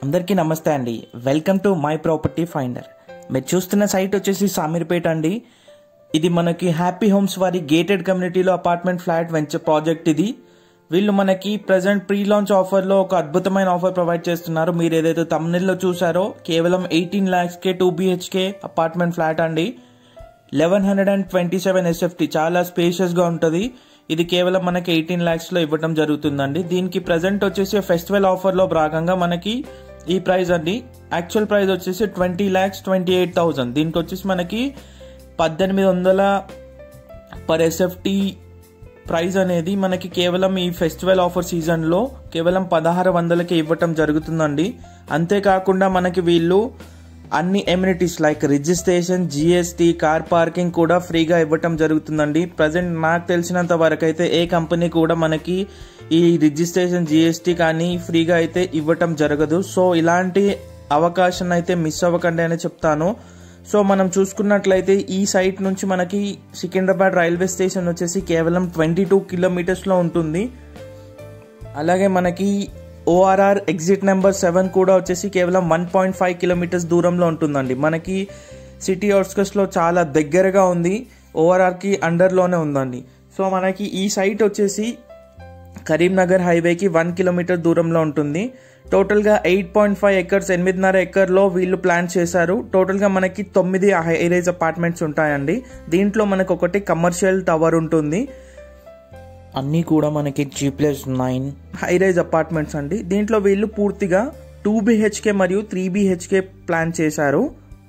అందరికీ నమస్తే అండి. Welcome to my property finder. మీరు చూస్తున్న సైట్ వచ్చేసి సామీర్పేట అండి. ఇది మనకి హ్యాపీ హోమ్స్ వారి గేటెడ్ కమ్యూనిటీలో అపార్ట్మెంట్ ఫ్లాట్ వెంచర్ ప్రాజెక్ట్. ఇది వీళ్ళు మనకి ప్రజెంట్ ప్రీ లాంచ్ ఆఫర్లో ఒక అద్భుతమైన ఆఫర్ ప్రొవైడ్ చేస్తున్నారు. మీరు ఏదైతే తమ్నెల్లో చూసారో కేవలం 18 lakhsకే 2 BHK అపార్ట్మెంట్ ఫ్లాట్ అండి. 1127 SFT, చాలా స్పేషియస్గా ఉంటుంది. ఇది కేవలం మనకి 18 lakhsలో ఇవ్వడం జరుగుతుందండి. దీనికి ప్రజెంట్ వచ్చేసి ఫెస్టివల్ ఆఫర్లో భాగంగా మనకి ఈ ప్రైస్ అండి. యాక్చువల్ ప్రైస్ వచ్చేసి 20,28,000. దీనికి వచ్చేసి మనకి 1800 పర్ SFT ప్రైస్ అనేది మనకి కేవలం ఈ ఫెస్టివల్ ఆఫర్ సీజన్లో కేవలం 1600కే ఇవ్వటం జరుగుతుందండి. అంతేకాకుండా మనకి వీళ్ళు అన్ని amenities like registration, GST, car parking కూడా ఫ్రీగా ఇవ్వటం జరుగుతుందండి. ప్రజెంట్ నాకు తెలిసినంత వరకు అయితే ఏ కంపెనీ కూడా మనకి ఈ రిజిస్ట్రేషన్, GST కానీ ఫ్రీగా అయితే ఇవ్వటం జరగదు. సో ఇలాంటి అవకాశాన్ని అయితే మిస్ అవ్వకండి అని చెప్తాను. సో మనం చూసుకున్నట్లయితే ఈ సైట్ నుంచి మనకి సికింద్రాబాద్ రైల్వే స్టేషన్ వచ్చేసి కేవలం 22 kilometers ఉంటుంది. అలాగే మనకి ORR ఎగ్జిట్ నెంబర్ 7 కూడా వచ్చేసి కేవలం 1.5 kilometers దూరంలో ఉంటుందండి. మనకి సిటీ అవుట్స్కట్స్లో చాలా దగ్గరగా ఉంది. ORRకి అండర్లోనే ఉందండి. సో మనకి ఈ సైట్ వచ్చేసి కరీంనగర్ హైవేకి 1 kilometer దూరంలో ఉంటుంది. టోటల్గా 8.5 acres 8.5 acreలో వీళ్ళు ప్లాన్ చేశారు. టోటల్గా మనకి 9 హైరైజ్ అపార్ట్మెంట్స్ ఉంటాయండి. దీంట్లో మనకు ఒకటి కమర్షియల్ టవర్ ఉంటుంది. అన్నీ కూడా మనకి G+9 హైరైజ్ అపార్ట్మెంట్స్ అండి. దీంట్లో వీళ్ళు పూర్తిగా 2 BHK మరియు 3 BHK ప్లాన్ చేశారు.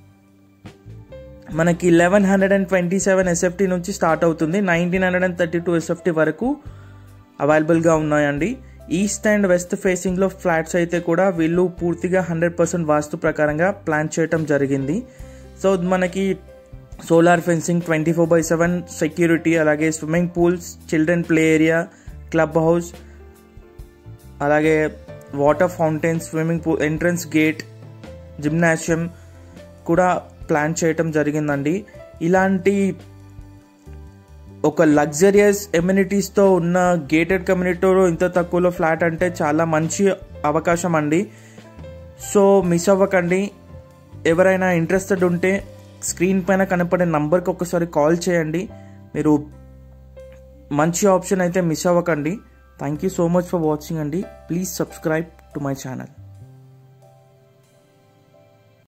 మనకి 1127 SFT నుంచి స్టార్ట్ అవుతుంది. 1932 SFT వరకు అవైలబుల్గా ఉన్నాయండి. ఈస్ట్ అండ్ వెస్ట్ ఫేసింగ్లో ఫ్లాట్స్ అయితే కూడా వీళ్ళు పూర్తిగా 100% వాస్తు ప్రకారంగా ప్లాన్ చేయటం జరిగింది. సో మనకి సోలార్ ఫెన్సింగ్, 24/7 సెక్యూరిటీ, అలాగే swimming pools, children play area, club house, అలాగే water fountains, swimming pool, entrance gate, gymnasium కూడా ప్లాన్ చేయటం జరిగిందండి. ఇలాంటి ఒక లగ్జరియస్ ఎమ్యూనిటీస్తో ఉన్న గేటెడ్ కమ్యూనిటీలో ఇంత తక్కువలో ఫ్లాట్ అంటే చాలా మంచి అవకాశం అండి. సో మిస్ అవ్వకండి. ఎవరైనా ఇంట్రెస్టెడ్ ఉంటే స్క్రీన్ పైన కనపడే నంబర్కి ఒకసారి కాల్ చేయండి. మీరు మంచి ఆప్షన్ అయితే మిస్ అవ్వకండి. Thank you so much for watching అండి. Please subscribe to my channel.